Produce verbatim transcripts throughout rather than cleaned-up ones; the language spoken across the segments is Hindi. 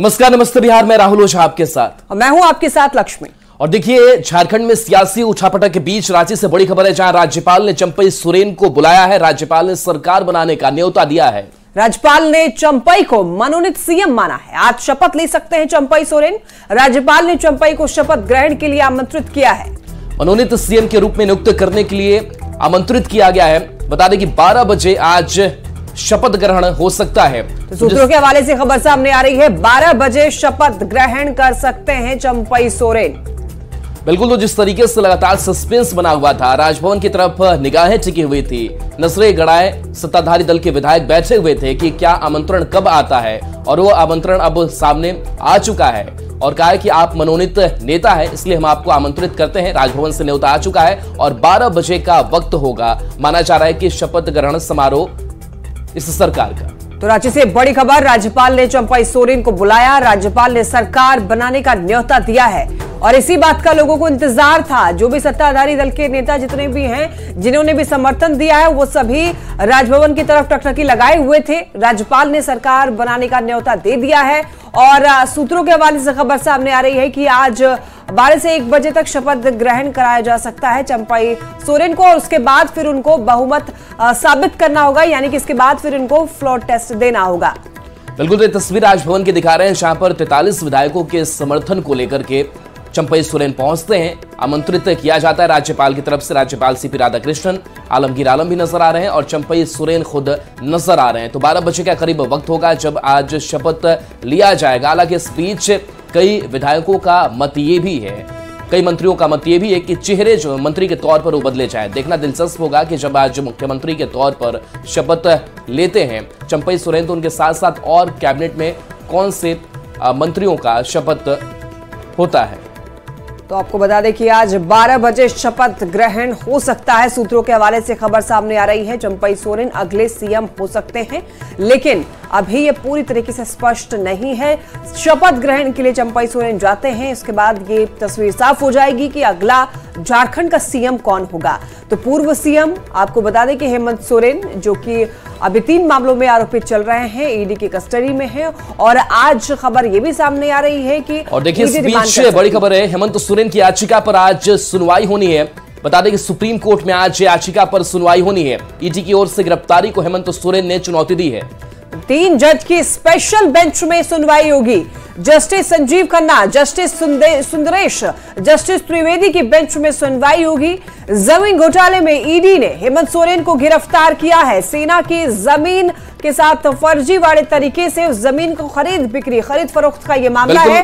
नमस्कार, नमस्ते बिहार में राहुल ओझा आपके साथ। मैं हूं आपके साथ लक्ष्मी। और देखिए, झारखंड में सियासी उठापटक के बीच रांची से बड़ी खबर है, जहां राज्यपाल ने चंपई सोरेन को बुलाया है। राज्यपाल ने सरकार बनाने का न्योता दिया है। राज्यपाल ने चंपई को मनोनीत सीएम माना है। आज शपथ ले सकते हैं चंपई सोरेन। राज्यपाल ने चंपई को शपथ ग्रहण के लिए आमंत्रित किया है। मनोनीत सीएम के रूप में नियुक्त करने के लिए आमंत्रित किया गया है। बता दें कि बारह बजे आज शपथ ग्रहण हो सकता है। तो सूत्रों के हवाले से खबर सामने आ रही है, बारह बजे शपथ ग्रहण कर सकते हैं चंपई सोरेन। बिल्कुल, तो जिस तरीके से लगातार सस्पेंस बना हुआ था, राजभवन की तरफ निगाहें टिकी हुई थी, नजरें गड़ाए सत्ताधारी दल के विधायक बैठे हुए थे कि क्या आमंत्रण कब आता है, और वो आमंत्रण अब सामने आ चुका है और कहा है कि आप मनोनीत नेता है, इसलिए हम आपको आमंत्रित करते हैं। राजभवन से न्योता आ चुका है और बारह बजे का वक्त होगा। माना जा रहा है कि शपथ ग्रहण समारोह इस सरकार का। तो रांची से बड़ी खबर, राज्यपाल ने चंपई सोरेन को बुलाया। राज्यपाल ने सरकार बनाने का न्योता दिया है और इसी बात का लोगों को इंतजार था। जो भी सत्ताधारी दल के नेता जितने भी हैं, जिन्होंने भी समर्थन दिया है, वो सभी राजभवन की तरफ टकटकी लगाए हुए थे। राज्यपाल ने सरकार बनाने का न्योता दे दिया है और सूत्रों के हवाले से खबर सामने आ रही है कि आज बारह से एक बजे तक शपथ ग्रहण कराया जा सकता है चंपई सोरेन को, और उसके बाद फिर उनको बहुमत साबित करना होगा, यानी कि इसके बाद फिर उनको फ्लोर टेस्ट देना होगा। बिल्कुल, तो तस्वीर राजभवन की दिखा रहे हैं, जहां पर तैंतालीस विधायकों के समर्थन को लेकर के चंपई सोरेन पहुंचते हैं। आमंत्रित किया जाता है राज्यपाल की तरफ से। राज्यपाल सीपी राधाकृष्णन, आलमगीर आलम भी नजर आ रहे हैं और चंपई सोरेन खुद नजर आ रहे हैं। तो बारह बजे का करीब वक्त होगा जब आज शपथ लिया जाएगा। हालांकि इस बीच कई विधायकों का मत ये भी है, कई मंत्रियों का मत ये भी है कि चेहरे जो मंत्री के तौर पर वो बदले जाए। देखना दिलचस्प होगा कि जब आज मुख्यमंत्री के तौर पर शपथ लेते हैं चंपई सोरेन, तो उनके साथ साथ और कैबिनेट में कौन से मंत्रियों का शपथ होता है। तो आपको बता दें कि आज बारह बजे शपथ ग्रहण हो सकता है। सूत्रों के हवाले से खबर सामने आ रही है, चंपई सोरेन अगले सीएम हो सकते हैं, लेकिन अभी ये पूरी तरीके से स्पष्ट नहीं है। शपथ ग्रहण के लिए चंपई सोरेन जाते हैं, इसके बाद ये तस्वीर साफ हो जाएगी कि अगला झारखंड का सीएम कौन होगा। तो पूर्व सीएम आपको बता दें कि हेमंत सोरेन, जो कि अभी तीन मामलों में आरोपित चल रहे हैं, ईडी की कस्टडी में हैं, और आज खबर ये भी सामने आ रही है कि और देखिए, इस बीच बड़ी खबर है, हेमंत सोरेन की याचिका पर आज सुनवाई होनी है। बता दें कि सुप्रीम कोर्ट में आज याचिका पर सुनवाई होनी है। ईडी की ओर से गिरफ्तारी को हेमंत सोरेन ने चुनौती दी है। तीन जज की स्पेशल बेंच में सुनवाई होगी। Justice Sanjiv Khanna, justice Sundaresh, justice Trivedi की बेंच में सुनवाई होगी। जमीन घोटाले में ईडी ने हेमंत सोरेन को गिरफ्तार किया है। सेना की जमीन के साथ फर्जीवाड़े तरीके से उस जमीन को खरीद बिक्री खरीद फरोख्त का यह मामला है।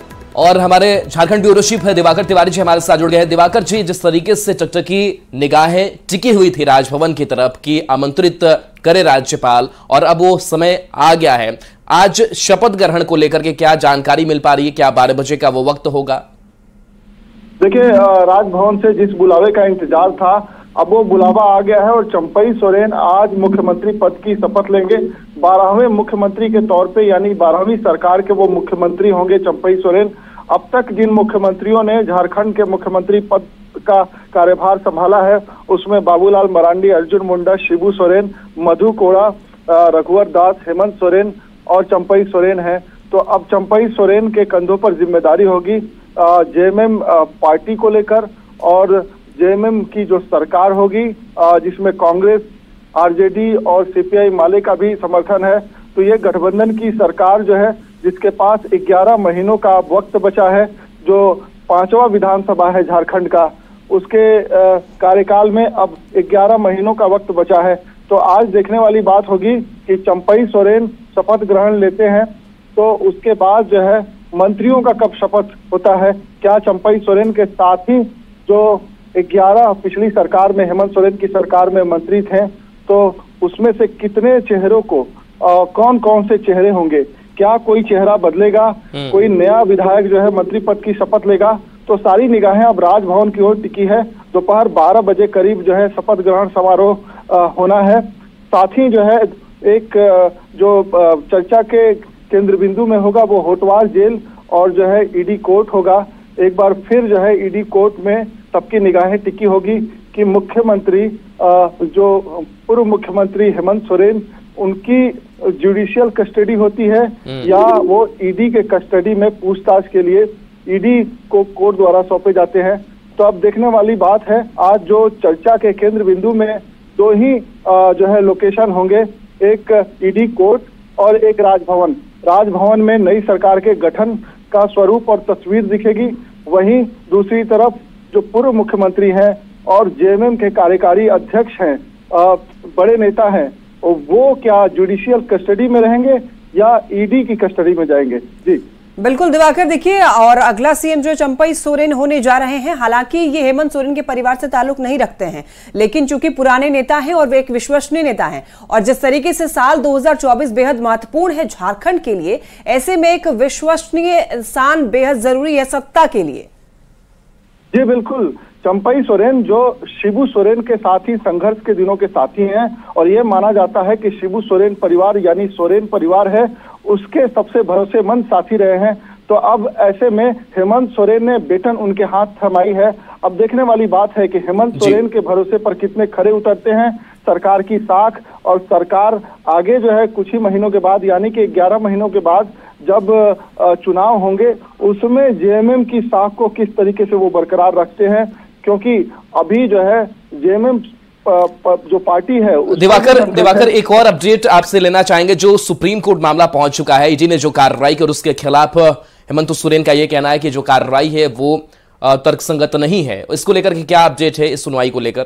और हमारे झारखंड ब्यूरो चीफ है दिवाकर तिवारी जी हमारे साथ जुड़ गए हैं। दिवाकर जी, जिस तरीके से टकटकी निगाहें टिकी हुई थी राजभवन की तरफ कि आमंत्रित करे राज्यपाल, और अब वो समय आ गया है, आज शपथ ग्रहण को लेकर के क्या जानकारी मिल पा रही है? क्या बारह बजे का वो वक्त होगा? देखिए, राजभवन से जिस बुलावे का इंतजार था, अब वो बुलावा आ गया है और चंपई सोरेन आज मुख्यमंत्री पद की शपथ लेंगे। बारहवें मुख्यमंत्री के तौर पे, यानी बारहवीं सरकार के वो मुख्यमंत्री होंगे चंपई सोरेन। अब तक जिन मुख्यमंत्रियों ने झारखंड के मुख्यमंत्री पद का कार्यभार संभाला है, उसमें बाबूलाल मरांडी, अर्जुन मुंडा, शिबू सोरेन, मधु कोड़ा, रघुवर दास, हेमंत सोरेन और चंपई सोरेन है। तो अब चंपई सोरेन के कंधों पर जिम्मेदारी होगी जेएमएम पार्टी को लेकर, और जेएमएम की जो सरकार होगी जिसमें कांग्रेस, आरजेडी और सीपीआई माले का भी समर्थन है। तो ये गठबंधन की सरकार जो है, जिसके पास ग्यारह महीनों का वक्त बचा है, जो पांचवा विधानसभा है झारखंड का, उसके कार्यकाल में अब ग्यारह महीनों का वक्त बचा है। तो आज देखने वाली बात होगी कि चंपई सोरेन शपथ ग्रहण लेते हैं, तो उसके बाद जो है मंत्रियों का कब शपथ होता है। क्या चंपई सोरेन के साथ ही जो ग्यारह पिछली सरकार में, हेमंत सोरेन की सरकार में मंत्री थे, तो उसमें से कितने चेहरों को, आ, कौन कौन से चेहरे होंगे, क्या कोई चेहरा बदलेगा, कोई नया विधायक जो है मंत्री पद की शपथ लेगा। तो सारी निगाहें अब राजभवन की ओर टिकी है। दोपहर बारह बजे करीब जो है शपथ ग्रहण समारोह होना है। साथ ही जो है एक जो चर्चा के केंद्र बिंदु में होगा वो होटवार जेल और जो है ईडी कोर्ट होगा। एक बार फिर जो है ईडी कोर्ट में सबकी निगाहें टिकी होगी कि मुख्यमंत्री जो पूर्व मुख्यमंत्री हेमंत सोरेन उनकी जुडिशियल कस्टडी होती है या वो ईडी के कस्टडी में पूछताछ के लिए ईडी को कोर्ट द्वारा सौंपे जाते हैं। तो अब देखने वाली बात है, आज जो चर्चा के केंद्र बिंदु में दो ही जो है लोकेशन होंगे, एक ईडी कोर्ट और एक राजभवन। राजभवन में नई सरकार के गठन का स्वरूप और तस्वीर दिखेगी, वहीं दूसरी तरफ जो पूर्व मुख्यमंत्री हैं और जेएमएम के कार्यकारी अध्यक्ष हैं, बड़े नेता हैं, वो क्या जुडिशियल कस्टडी में रहेंगे या ईडी की कस्टडी में जाएंगे। जी बिल्कुल दिवाकर, देखिए और अगला सीएम जो चंपई सोरेन होने जा रहे हैं, हालांकि ये हेमंत सोरेन के परिवार से ताल्लुक नहीं रखते हैं, लेकिन चूंकि पुराने नेता हैं और वे एक विश्वसनीय नेता हैं और जिस तरीके से साल दो हज़ार चौबीस बेहद महत्वपूर्ण है झारखंड के लिए, ऐसे में एक विश्वसनीय इंसान बेहद जरूरी है सत्ता के लिए। जी बिल्कुल, चंपई सोरेन जो शिबू सोरेन के साथ ही संघर्ष के दिनों के साथी हैं और ये माना जाता है कि शिबू सोरेन परिवार यानी सोरेन परिवार है उसके सबसे भरोसेमंद साथी रहे हैं। तो अब ऐसे में हेमंत सोरेन ने बेटन उनके हाथ थमाई है। अब देखने वाली बात है कि हेमंत सोरेन के भरोसे पर कितने खरे उतरते हैं सरकार की साख, और सरकार आगे जो है कुछ ही महीनों के बाद यानी कि ग्यारह महीनों के बाद जब चुनाव होंगे उसमें जेएमएम की साख को किस तरीके से वो बरकरार रखते हैं, क्योंकि अभी जो है जेएमएम जो पार्टी है। दिवाकर दिवाकर एक और अपडेट आपसे लेना चाहेंगे। जो सुप्रीम कोर्ट मामला पहुंच चुका है, ईडी ने जो कार्रवाई की और उसके खिलाफ हेमंत सोरेन का यह कहना है कि जो कार्रवाई है वो तर्कसंगत नहीं है, इसको लेकर के क्या अपडेट है इस सुनवाई को लेकर?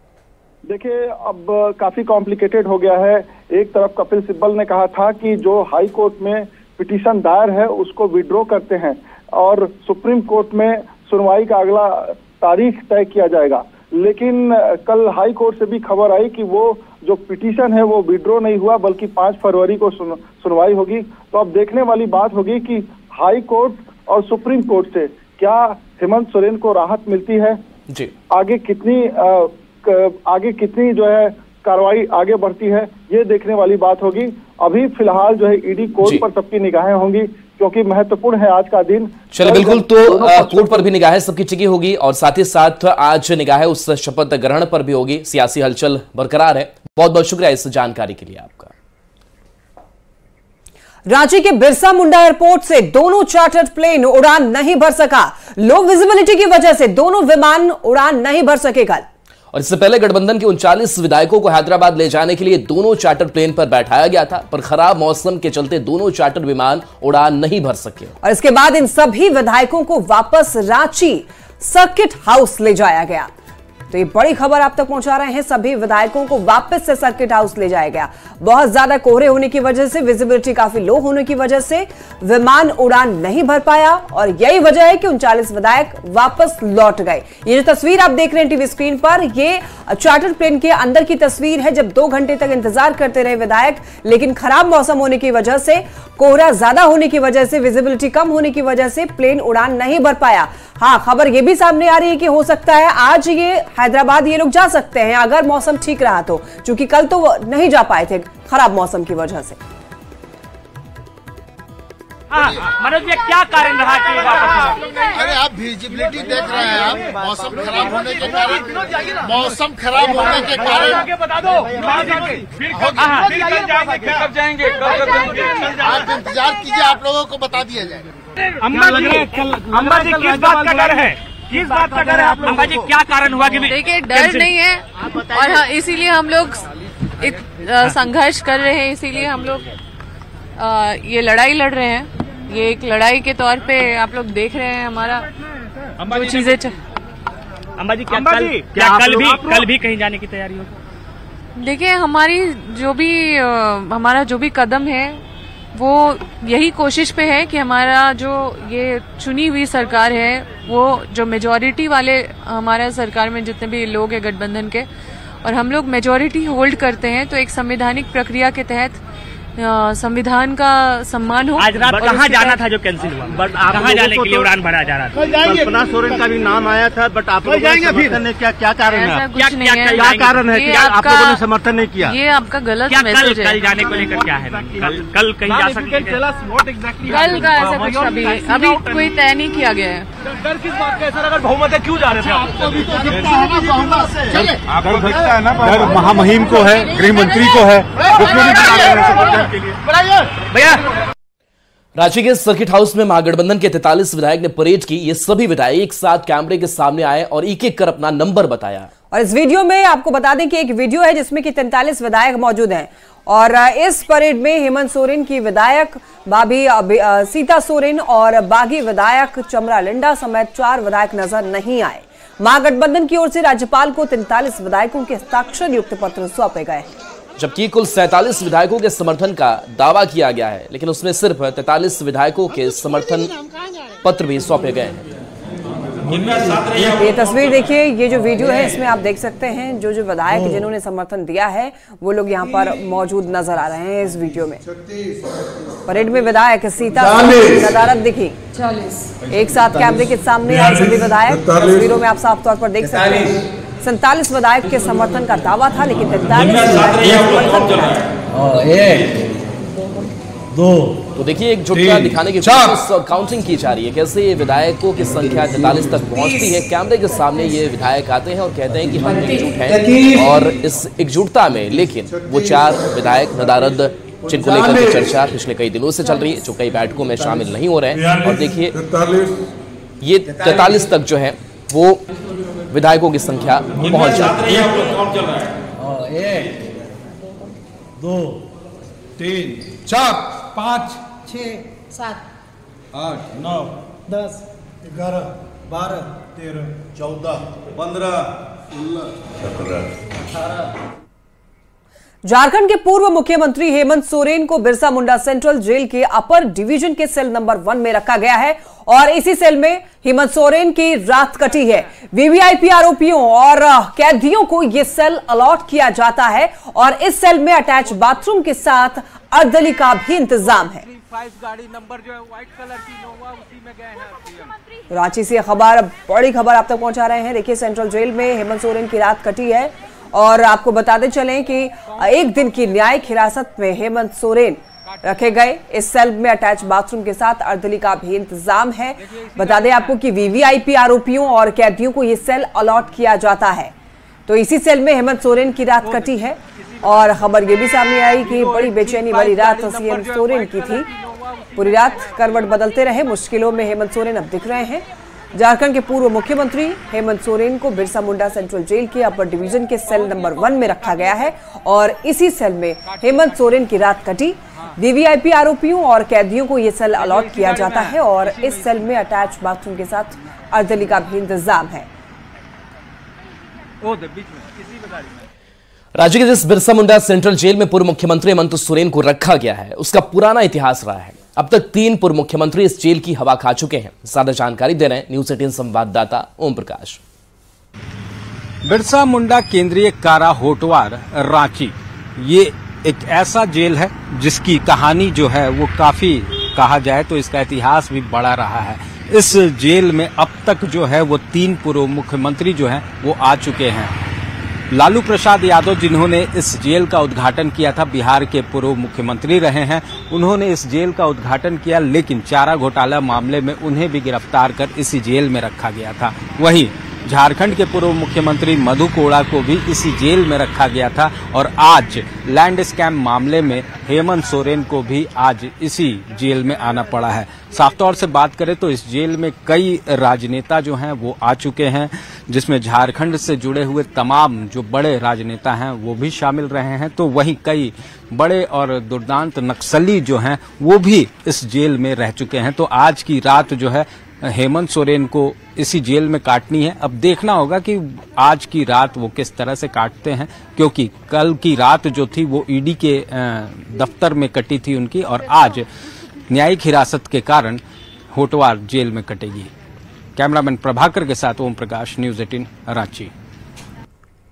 देखिए अब काफी कॉम्प्लिकेटेड हो गया है। एक तरफ कपिल सिब्बल ने कहा था कि जो हाई कोर्ट में पिटीशन दायर है उसको विड्रॉ करते हैं और सुप्रीम कोर्ट में सुनवाई का अगला तारीख तय किया जाएगा, लेकिन कल हाई कोर्ट से भी खबर आई कि वो जो पिटीशन है वो विड्रॉ नहीं हुआ बल्कि पांच फरवरी को सुन, सुनवाई होगी। तो अब देखने वाली बात होगी कि हाई कोर्ट और सुप्रीम कोर्ट से क्या हेमंत सोरेन को राहत मिलती है जी, आगे कितनी आ, आगे कितनी जो है कार्रवाई आगे बढ़ती है, ये देखने वाली बात होगी। अभी फिलहाल जो है ईडी कोर्ट पर सबकी निगाहें होंगी क्योंकि महत्वपूर्ण है आज का दिन। चलिए बिल्कुल, तो कोर्ट पर भी निगाहें सबकी टिकी होगी और साथ ही साथ आज निगाहें उस शपथ ग्रहण पर भी होगी। सियासी हलचल बरकरार है। बहुत बहुत शुक्रिया इस जानकारी के लिए आपका। रांची के बिरसा मुंडा एयरपोर्ट से दोनों चार्टर्ड प्लेन उड़ान नहीं भर सका। लो विजिबिलिटी की वजह से दोनों विमान उड़ान नहीं भर सके कल। और इससे पहले गठबंधन के उनचालीस विधायकों को हैदराबाद ले जाने के लिए दोनों चार्टर प्लेन पर बैठाया गया था, पर खराब मौसम के चलते दोनों चार्टर विमान उड़ान नहीं भर सके और इसके बाद इन सभी विधायकों को वापस रांची सर्किट हाउस ले जाया गया। तो ये बड़ी खबर आप तक पहुंचा रहे हैं, सभी विधायकों को वापस से सर्किट हाउस ले जाया गया। बहुत ज्यादा कोहरे होने की वजह से, विजिबिलिटी काफी लो होने की वजह से विमान उड़ान नहीं भर पाया और यही वजह है कि उनचालीस विधायक वापस लौट गए। ये जो तस्वीर आप देख रहे हैं टीवी स्क्रीन पर, ये चार्टर प्लेन के अंदर की तस्वीर है जब दो घंटे तक इंतजार करते रहे विधायक, लेकिन खराब मौसम होने की वजह से, कोहरा ज्यादा होने की वजह से, विजिबिलिटी कम होने की वजह से प्लेन उड़ान नहीं भर पाया। हाँ, खबर यह भी सामने आ रही है कि हो सकता है आज ये हैदराबाद ये लोग जा सकते हैं अगर मौसम ठीक रहा तो, क्योंकि कल तो वो नहीं जा पाए थे खराब मौसम की वजह से। मनोज जी, क्या कारण रहा कि वापस? अरे आप विजिबिलिटी देख रहे हैं, आप मौसम खराब होने के कारण मौसम खराब होने के कारण बता दो कब जाएंगे, आप इंतजार कीजिए, आप लोगों को बता दिया जाएगा। अम्बा जी, अम्बा जी किस बात का डर है? किस बात का डर है आप अम्बा जी? क्या कारण हुआ कि? देखिए, डर नहीं है और हाँ, इसीलिए हम लोग संघर्ष कर रहे हैं, इसीलिए हम लोग आ, ये लड़ाई लड़ रहे हैं। ये एक लड़ाई के तौर पे आप लोग देख रहे हैं हमारा जो चीजें। अम्बा जी, क्या कल क्या कल भी कल भी कहीं जाने की तैयारी हो? देखिए, हमारी जो भी आ, हमारा जो भी कदम है वो यही कोशिश पे है कि हमारा जो ये चुनी हुई सरकार है वो जो मेजॉरिटी वाले हमारा सरकार में जितने भी लोग हैं गठबंधन के, और हम लोग मेजॉरिटी होल्ड करते हैं, तो एक संवैधानिक प्रक्रिया के तहत संविधान का सम्मान हो। आज रात कहाँ जाना था जो कैंसिल हुआ? बट कहाँ जाने के लिए उड़ान भरा जा रहा था? कल्पना सोरेन का भी नाम आया था, बट आप लोगों ने समर्थन नहीं किया, क्या कारण है? ऐसा कुछ नहीं है। क्या कारण है कि आप लोगों ने समर्थन नहीं किया? ये आपका गलत मैसेज है। कल जाने को लेकर क्या है? कल कल कहीं जा सकते हैं? कल का ऐसा कुछ अभी अभी कोई तय नहीं किया गया है। डर किस बात का? अगर बहुमत है क्यों जा रहे थे आप? डर घटता है ना, डर महामहिम को है, गृह मंत्री को है, भैया। रांची के सर्किट हाउस में महागठबंधन के तैंतालीस विधायक ने परेड की। ये सभी विधायक एक साथ कैमरे के सामने आए और एक एक कर अपना नंबर बताया। और इस वीडियो में आपको बता दें कि एक वीडियो है जिसमें कि तैंतालीस विधायक मौजूद हैं और इस परेड में हेमंत सोरेन की विधायक भाभी सीता सोरेन और बागी विधायक चमरा लिंडा समेत चार विधायक नजर नहीं आए। महागठबंधन की ओर से राज्यपाल को तैंतालीस विधायकों के हस्ताक्षर युक्त पत्र सौंपे गए, जबकि कुल सैंतालीस विधायकों के समर्थन का दावा किया गया है, लेकिन उसमें सिर्फ तैंतालीस विधायकों के समर्थन पत्र भी सौंपे गए हैं। ये तस्वीर देखिए, ये जो वीडियो है इसमें आप देख सकते हैं जो जो विधायक जिन्होंने समर्थन दिया है वो लोग यहाँ पर मौजूद नजर आ रहे हैं। इस वीडियो में परेड में विधायक सीता नदारत दिखी, एक साथ कैमरे के सामने आए सभी विधायक। तस्वीरों में आप साफ तौर पर देख सकते हैं सैंतालीस विधायक के समर्थन का दावा था, लेकिन दो तो देखिए एक जुटता दिखाने की काउंटिंग की जा रही है, कैसे ये विधायकों की संख्या तैंतालीस तक पहुंचती है। कैमरे के सामने ये विधायक आते हैं और कहते हैं कि हम एकजुट हैं और इस एकजुटता में लेकिन वो चार विधायक नदारद जिनको लेकर के चर्चा पिछले कई दिनों से चल रही है, जो कई बैठकों में शामिल नहीं हो रहे हैं। और देखिए ये तैंतालीस तक जो है वो विधायकों की संख्या पहुंच जाती है। एक, दो, तीन, चार, पाँच, छः, सात, आठ, नौ, दस, ग्यारह, बारह, तेरह, चौदह, पंद्रह, सोलह, सत्रह, अठारह। झारखंड के पूर्व मुख्यमंत्री हेमंत सोरेन को बिरसा मुंडा सेंट्रल जेल के अपर डिवीजन के सेल नंबर वन में रखा गया है और इसी सेल में हेमंत सोरेन की रात कटी है। वीवीआईपी आरोपियों और कैदियों को यह सेल अलॉट किया जाता है और इस सेल में अटैच बाथरूम के साथ अर्धली का भी इंतजाम है। गाड़ी नंबर जो है व्हाइट कलर की नोवा, उसी में गए हैं। रांची से खबर, बड़ी खबर आप तक पहुंचा रहे हैं। देखिए सेंट्रल जेल में हेमंत सोरेन की रात कटी है और आपको बताते चलें कि एक दिन की न्यायिक हिरासत में हेमंत सोरेन रखे गए। इस सेल में अटैच बाथरूम के साथ अर्धली का भी इंतजाम है। बता दें आपको कि वीवीआईपी आरोपियों और कैदियों को यह सेल अलॉट किया जाता है, तो इसी सेल में हेमंत सोरेन की रात कटी है। और खबर यह भी सामने आई कि बड़ी बेचैनी वाली रात सीएम सोरेन की थी। पूरी रात करवट बदलते रहे, मुश्किलों में हेमंत सोरेन अब दिख रहे हैं। झारखंड के पूर्व मुख्यमंत्री हेमंत सोरेन को बिरसा मुंडा सेंट्रल जेल के अपर डिवीजन के सेल नंबर वन में रखा गया है और इसी सेल में हेमंत सोरेन की रात कटी। वीवीआईपी आरोपियों और कैदियों को यह सेल अलॉट किया जाता है और इस सेल में अटैच बाथरूम के साथ अर्धली का भी इंतजाम है। राज्य के जिस बिरसा मुंडा सेंट्रल जेल में पूर्व मुख्यमंत्री हेमंत सोरेन को रखा गया है उसका पुराना इतिहास रहा है। अब तक तीन पूर्व मुख्यमंत्री इस जेल की हवा खा चुके हैं। ज्यादा जानकारी दे रहे हैं न्यूज एटीन संवाददाता ओम प्रकाश। बिरसा मुंडा केंद्रीय कारा होटवार रांची, ये एक ऐसा जेल है जिसकी कहानी जो है वो काफी, कहा जाए तो इसका इतिहास भी बड़ा रहा है। इस जेल में अब तक जो है वो तीन पूर्व मुख्यमंत्री जो हैं वो आ चुके हैं। लालू प्रसाद यादव जिन्होंने इस जेल का उद्घाटन किया था, बिहार के पूर्व मुख्यमंत्री रहे हैं, उन्होंने इस जेल का उद्घाटन किया, लेकिन चारा घोटाला मामले में उन्हें भी गिरफ्तार कर इसी जेल में रखा गया था। वहीं झारखंड के पूर्व मुख्यमंत्री मधु कोड़ा को भी इसी जेल में रखा गया था और आज लैंड स्कैम मामले में हेमंत सोरेन को भी आज इसी जेल में आना पड़ा है। साफ तौर से बात करें तो इस जेल में कई राजनेता जो हैं वो आ चुके हैं, जिसमें झारखंड से जुड़े हुए तमाम जो बड़े राजनेता हैं वो भी शामिल रहे हैं, तो वहीं कई बड़े और दुर्दांत नक्सली जो हैं वो भी इस जेल में रह चुके हैं। तो आज की रात जो है हेमंत सोरेन को इसी जेल में काटनी है। अब देखना होगा कि आज की रात वो किस तरह से काटते हैं, क्योंकि कल की रात जो थी वो ईडी के दफ्तर में कटी थी उनकी और आज न्यायिक हिरासत के कारण होटवार जेल में कटेगी। कैमरामैन प्रभाकर के साथ ओम प्रकाश, न्यूज एटीन रांची।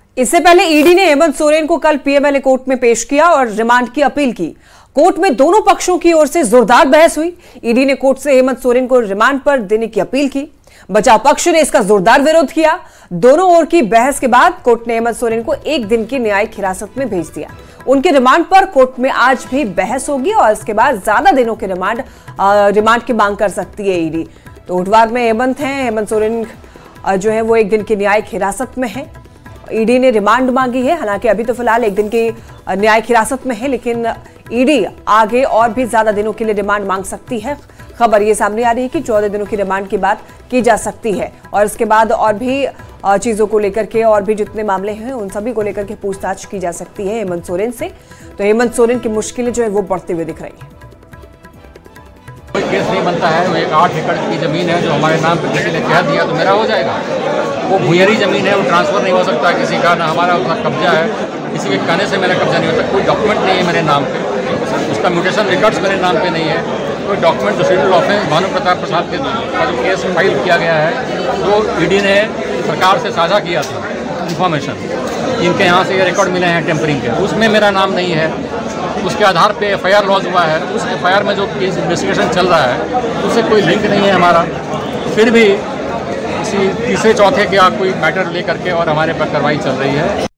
इससे पहले ईडी ने हेमंत सोरेन को कल पीएमएलए कोर्ट में पेश किया और रिमांड की अपील की। कोर्ट में दोनों पक्षों की ओर से जोरदार बहस हुई। ईडी ने कोर्ट से हेमंत सोरेन को रिमांड पर देने की अपील की। बचाव पक्ष ने इसका जोरदार विरोध किया। दोनों ओर की बहस के बाद कोर्ट ने हेमंत सोरेन को एक दिन की न्यायिक हिरासत में भेज दिया। उनके रिमांड पर कोर्ट में आज भी बहस होगी और इसके बाद ज्यादा दिनों के रिमांड रिमांड की मांग कर सकती है ईडी। तो होटवार में हेमंत हैं, हेमंत सोरेन जो है वो एक दिन की न्यायिक हिरासत में है। ईडी ने रिमांड मांगी है, हालांकि अभी तो फिलहाल एक दिन की न्यायिक हिरासत में है, लेकिन ईडी आगे और भी ज्यादा दिनों के लिए रिमांड मांग सकती है। खबर ये सामने आ रही है कि चौदह दिनों की रिमांड की बात की जा सकती है और इसके बाद और भी चीजों को लेकर के और भी जितने मामले हैं उन सभी को लेकर के पूछताछ की जा सकती है हेमंत सोरेन से। तो हेमंत सोरेन की मुश्किलें जो है वो बढ़ते हुए दिख रही है। कोई केस नहीं बनता है। वो एक आठ एकड़ की जमीन है जो हमारे नाम पर किसी ने कह दिया तो मेरा हो जाएगा। वो भूयरी जमीन है, वो ट्रांसफर नहीं हो सकता किसी का, ना हमारा उसका कब्जा है, किसी के कहने से मेरा कब्जा नहीं होता। कोई डॉक्यूमेंट नहीं है मेरे नाम पे, उसका म्यूटेशन रिकॉर्ड्स मेरे नाम पे नहीं है। कोई डॉक्यूमेंट जो शेड्यूल ऑफेंस भानु प्रताप प्रसाद के जो केस फाइल किया गया है, जो ईडी ने सरकार से साझा किया था इन्फॉर्मेशन, इनके यहाँ से ये रिकॉर्ड मिले हैं टेम्परिंग के, उसमें मेरा नाम नहीं है। उसके आधार पे एफ आई आर लॉन्च हुआ है। उस एफ आई आर में जो केस इन्वेस्टिगेशन चल रहा है उससे कोई लिंक नहीं है हमारा। फिर भी किसी तीसरे चौथे का कोई मैटर ले करके और हमारे पर कार्रवाई चल रही है।